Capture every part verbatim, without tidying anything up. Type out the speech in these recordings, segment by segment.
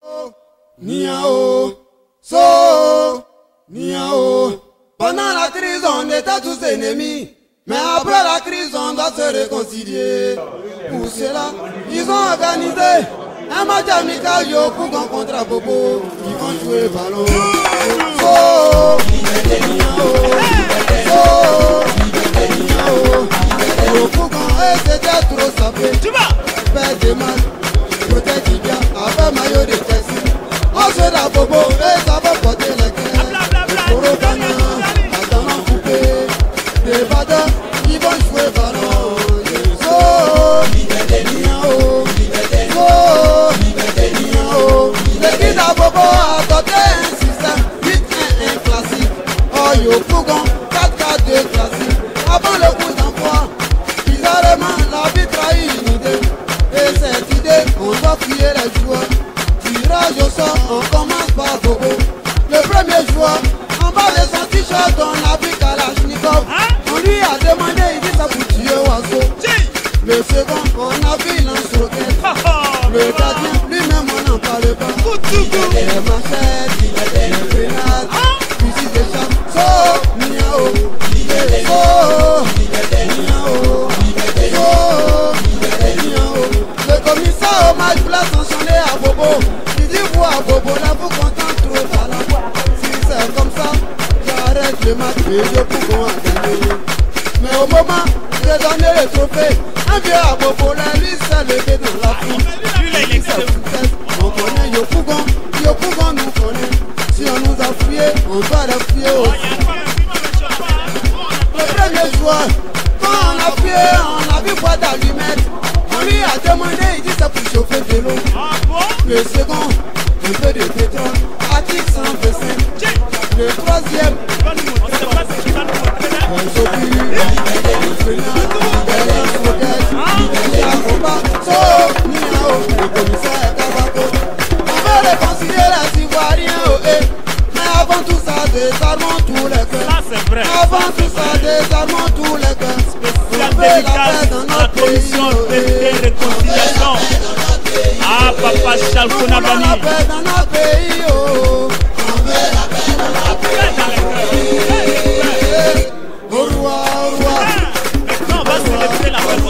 Niao, so, Niao. Pendant la crise, on était tous ennemis. Mais après la crise, on doit se réconcilier. Pour cela, ils ont organisé un match amical pour rencontrer à Bobo. Ils vont jouer ballon. So, Niao, so, Niao. Pour qu'on c'était trop sapé. Père de mal, peut-être qu'il y a avec maillot de Tessie. On se la Bobo et ça va porter les clés. Pour le gagnant, attendant coupé. Des badins, ils vont jouer ballon. So, Niao, so, Niao. L'équipe à Bobo a doté un système huit un un classique. Oh yo, Fougon, quatre quatre deux classique. Avant le coup d'envoi, bizarrement, l'arbitre a eu une idée. Et cette idée, on doit crier les joueurs. Tirage au sort, on commence par Bobo. Le premier joueur, en bas de son t-shirt, on a vu Kalachnikov. On lui a demandé, il dit ça pour tuer oiseau. Le second, on a vu lance-roquette. Le gardien, lui-même, on n'en parle pas. Les machettes, les grenades, fusil de chasse. So, Niao, so, Niao, so, Niao. Le commissaire au match place sanctionné à Bobo. Il dit vous à Bobo, là vous content trop talent. Si c'est comme ça, j'arrête le match et je pourrais gagner. Mais au moment de donner le trophée, un vieux à Bobo, là lui s'est levé dans la foule. On connaît Yopougon, Yopougon nous connaît. Si on nous a fouillé, on doit les fouiller aussi. Le premier joueur, quand on a fouillé, on a vu boîte d'allumettes. On lui a demandé, il dit ça pour chauffer vélo. Le second, un peu de pétrole, article cent vingt-cinq. Le troisième, un sopu, une fenêtre, un lance-roquette, un combat, so, Niao, le commissaire Kabako. On veut réconcilier les Ivoiriens, oh eh. Mais avant tout ça, désarmons tous les cœurs. Avant tout ça, désarmons tous les cœurs. On veut la paix dans notre pays, oh eh. Réconciliation. Ah, papa Charles Konabani. On veut la paix dans notre pays, oh. On veut la paix dans notre pays. Au roi, au roi. Maintenant, on va célébrer la paix.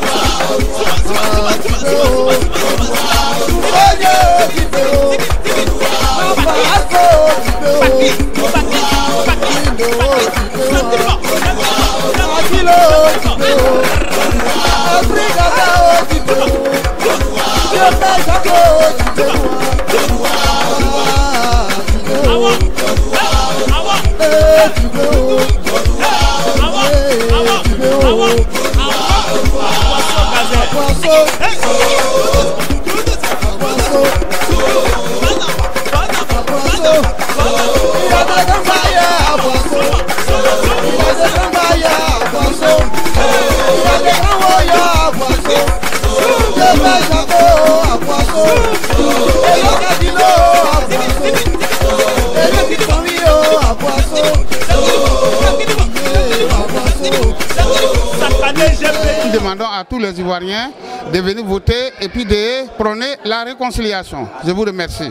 Nous demandons à tous les Ivoiriens de venir voter et puis de prôner la réconciliation. Je vous remercie.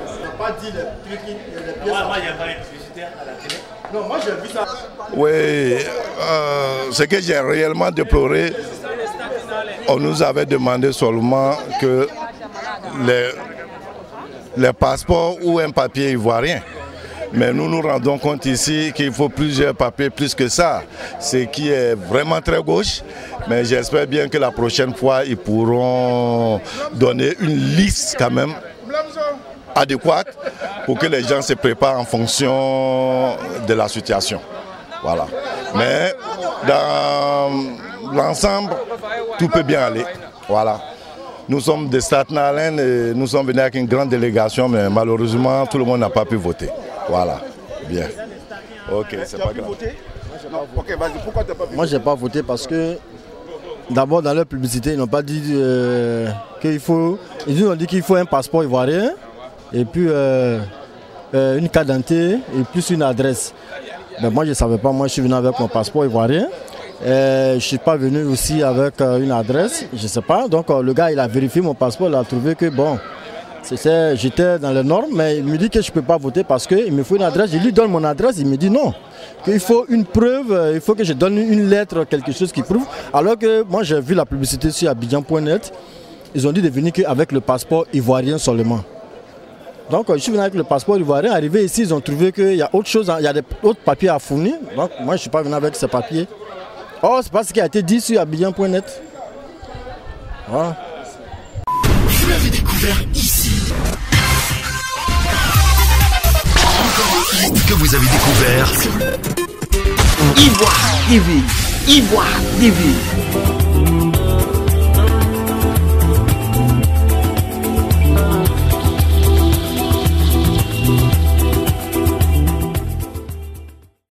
Oui, euh, ce que j'ai réellement déploré, on nous avait demandé seulement que les, les passeports ou un papier ivoirien. Mais nous nous rendons compte ici qu'il faut plusieurs papiers plus que ça, ce qui est vraiment très gauche. Mais j'espère bien que la prochaine fois, ils pourront donner une liste quand même adéquate pour que les gens se préparent en fonction de la situation. Voilà. Mais dans l'ensemble, tout peut bien aller. Voilà. Nous sommes de Staten Island et nous sommes venus avec une grande délégation, mais malheureusement, tout le monde n'a pas pu voter. Voilà. Bien. Ok, c'est pas grave. Moi, je n'ai pas voté parce que, d'abord, dans leur publicité, ils n'ont pas dit euh, qu'il faut. Ils nous ont dit qu'il faut un passeport ivoirien et puis euh, euh, une carte d'identité et plus une adresse. Mais moi, je ne savais pas. Moi, je suis venu avec mon passeport ivoirien. Euh, je ne suis pas venu aussi avec euh, une adresse, je ne sais pas. Donc, euh, le gars, il a vérifié mon passeport, il a trouvé que, bon, J'étais dans les normes, mais il me dit que je ne peux pas voter parce qu'il me faut une adresse. Je lui donne mon adresse, il me dit non. Qu'il faut une preuve, il faut que je donne une lettre, quelque chose qui prouve. Alors que moi j'ai vu la publicité sur Abidjan point net, ils ont dit de venir qu'avec le passeport ivoirien seulement. Donc je suis venu avec le passeport ivoirien, arrivé ici, ils ont trouvé qu'il y a autre chose, il y a d'autres papiers à fournir. Donc moi je ne suis pas venu avec ces papiers. Oh, c'est pas ce qui a été dit sur Abidjan point net. Voilà. Vous l'avez découvert ici. Encore un hit que vous avez découvert sur Ivoire T V. Ivoire T V.